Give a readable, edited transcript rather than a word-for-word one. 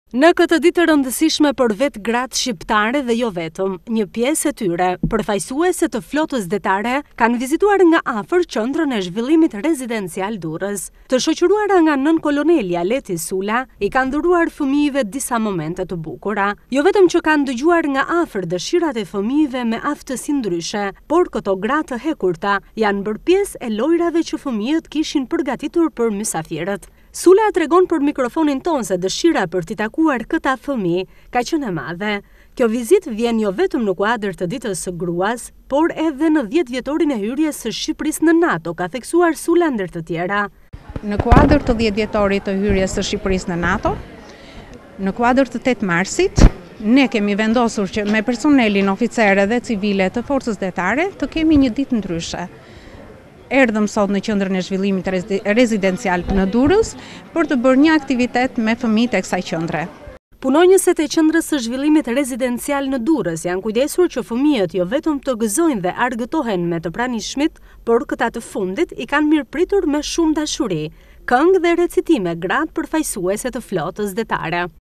Në këtë ditë të rëndësishme për vetë gratë shqiptare dhe jo vetëm, një pjesë e tyre, përfaqësuese të flotës detare, kanë vizituar nga afër qendrën e zhvillimit rezidencial Durrës. Të shoqëruara nga nën kolonelja Leti Sula, i kanë dhuruar fëmijëve disa momente të bukura. Jo vetëm që kanë dëgjuar nga afër dëshirat e fëmijëve me aftësi ndryshe, por këto gratë të hekurta janë bërë pjesë e lojrave që fëmijët kishin përgatitur për mysafirët. Sula tregon për mikrofonin tonë se dëshira për t'i takuar këta fëmijë ka qenë e madhe. Kjo vizitë vjen jo vetëm në kuadër të ditës së gruas, por edhe në 10 vjetorin e hyrjes së Shqipërisë në NATO, ka theksuar Sula ndër të tjera. Në kuadër të 10 vjetorit të hyrjes së Shqipërisë në NATO, në kuadër të 8 marsit, ne kemi vendosur që me personelin oficere dhe civile të forcës detare të kemi një ditë ndryshe. Erdhëm sot në qendrën e zhvillimit rezidencial në Durrës për të bërë një aktivitet me fëmijët e kësaj qendre. Punonjësit e qendrës së zhvillimit rezidencial në Durrës janë kujdesur që fëmijët jo vetëm të gëzojnë dhe argëtohen me të pranishmit, por këta të fundit i kanë mirëpritur me shumë dashuri, këngë dhe recitime gratë përfaqësuese të flotës detare.